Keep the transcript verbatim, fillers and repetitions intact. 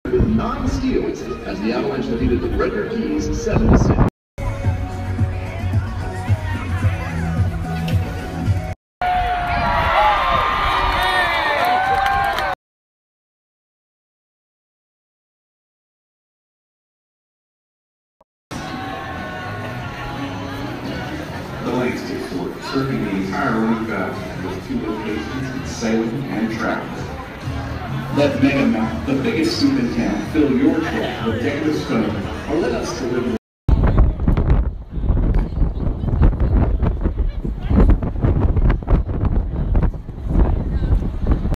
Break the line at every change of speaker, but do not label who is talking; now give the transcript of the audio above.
with nine steals as the Avalanche defeated the Redbird Keys seven to six.
The Landscape Store, serving the entire Roman Valley with two locations in Salem and Travis. Let Mega Mount, the biggest soup in town, fill your truck with decorative stone, or let us deliver